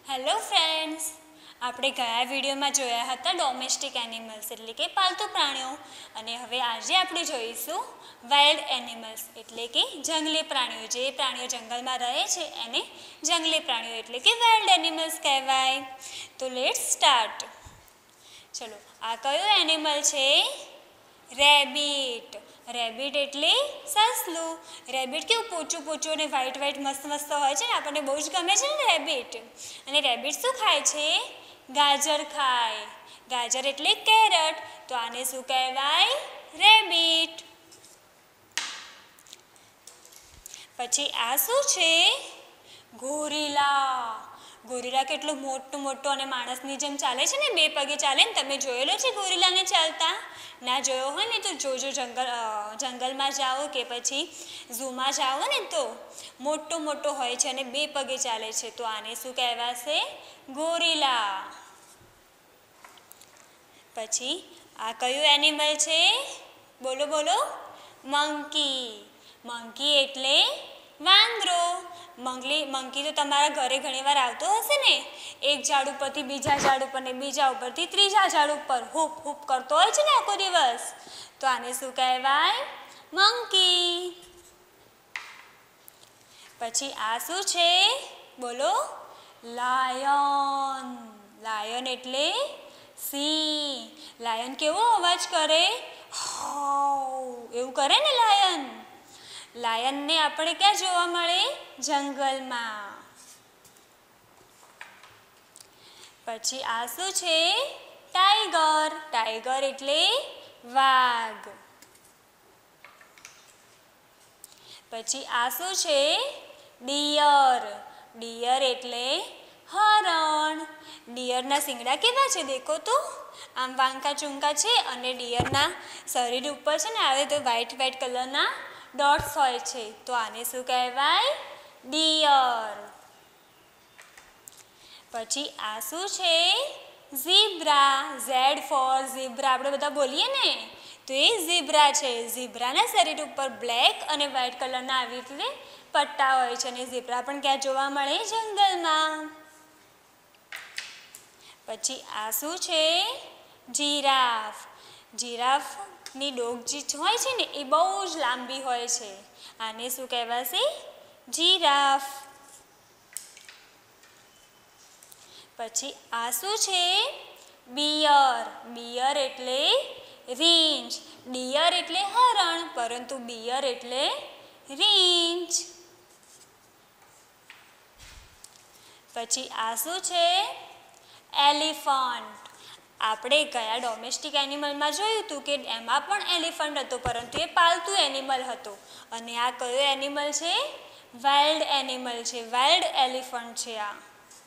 Hello friends, આપણે ગયા વિડીયોમાં જોયા હતા ડોમેસ્ટિક એનિમલ્સ એટલે કે પાલતુ પ્રાણીઓ અને હવે આજે આપણે જોઈશું વાઇલ્ડ એનિમલ્સ એટલે કે જંગલી પ્રાણીઓ. જે પ્રાણીઓ જંગલમાં રહે છે એને જંગલી પ્રાણીઓ એટલે કે વાઇલ્ડ એનિમલ્સ કહેવાય. તો લેટ્સ સ્ટાર્ટ. ચલો, આ કયો એનિમલ છે? રેબિટ. રેબિટ એટલે સસલું. રેબિટ કેવું પોચું પોચું અને વ્હાઈટ વ્હાઈટ મસ્ત મસ્ત હોય છે ને, આપણને બહુ જ ગમે છે ને રેબિટ. અને રેબિટ શું ખાય છે? ગાજર ખાય. ગાજર એટલે કેરટ, તો આને શું કહેવાય? રેબિટ. પછી આ શું છે? ગોરીલા. ગોરીલા કેટલું મોટું મોટું અને માણસની જેમ ચાલે છે ને, 2 પગે ચાલે ને. તમે જોયેલો છે ગોરીલાને ચાલતા? ના જોયો હોય ને તો જોજો. જંગલમાં જાઓ કે પછી ઝૂમાં જાઓ ને તો મોટો મોટો હોય છે અને 2 પગે ચાલે છે, તો આને શું કહેવાશે? ગોરીલા. પછી આ કયું એનિમલ છે? બોલો બોલો. મંકી. મંકી એટલે વાંદરો. મંકી તો તમારા ઘરે ઘણીવાર આવતો હશે ને. એક ઝાડ ઉપરથી બીજા ઝાડ ઉપર ને બીજા ઉપરથી ત્રીજા ઝાડ ઉપર હૂપ હૂપ કરતો હોય છે ને આખો દિવસ, તો આને શું કહેવાય? મંકી. પછી આ શું છે? બોલો. લાયન. લાયન એટલે સિંહ. લાયન કેવો અવાજ કરે? હાઉ એવું કરે ને લાયન. લાયનને આપણે ક્યાં જોવા મળે? જંગલમાં. પછી આ શું છે? ટાઈગર. ટાઈગર એટલે વાઘ. પછી આ શું છે? ડિયર. ડિયર એટલે હરણ. ડિયરના શિંગડા કેવા છે દેખો તો, આમ વાંકા ચૂંકા છે અને ડિયરના શરીર ઉપર છે ને આવે તો વ્હાઈટ વ્હાઈટ કલરના ડોટ્સ હોય છે, તો આને શું કહેવાય? ડિયર. પછી આ શું છે? ઝીબ્રા. ઝેડ ફોર ઝીબ્રા આપણે બધા બોલીએ ને, તો એ ઝીબ્રા છે. ઝીબ્રાના શરીર ઉપર બ્લેક અને વ્હાઈટ કલરના આવી રીતે પટ્ટા હોય છે અને ઝીબ્રા પણ ક્યાં જોવા મળે? જંગલમાં. પછી આ શું છે? જીરાફ. જીરાફની ડોક જે હોય છે ને એ બહુ જ લાંબી હોય છે, આને શું કહેવાશે? જીરાફ. પછી આ શું છે? બિયર. બિયર એટલે રીંછ. ડિયર એટલે હરણ, પરંતુ બિયર એટલે રીંછ. પછી આ શું છે? એલિફન્ટ. આપણે ગયા ડોમેસ્ટિક એનિમલમાં જોયું હતું કે એમાં પણ એલિફન્ટ હતો, પરંતુ એ પાલતુ એનિમલ હતો. અને આ કયો એનિમલ છે? વાઇલ્ડ એનિમલ છે. વાઇલ્ડ એલિફન્ટ છે આ.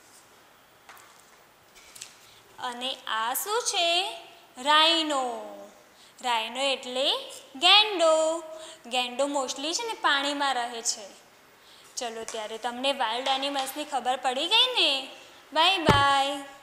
અને આ શું છે? રાઇનો. રાઇનો એટલે ગેંડો. ગેંડો મોસ્ટલી છે ને પાણીમાં રહે છે. ચલો ત્યારે તમને વાઇલ્ડ એનિમલ્સની ખબર પડી ગઈ ને. Bye by.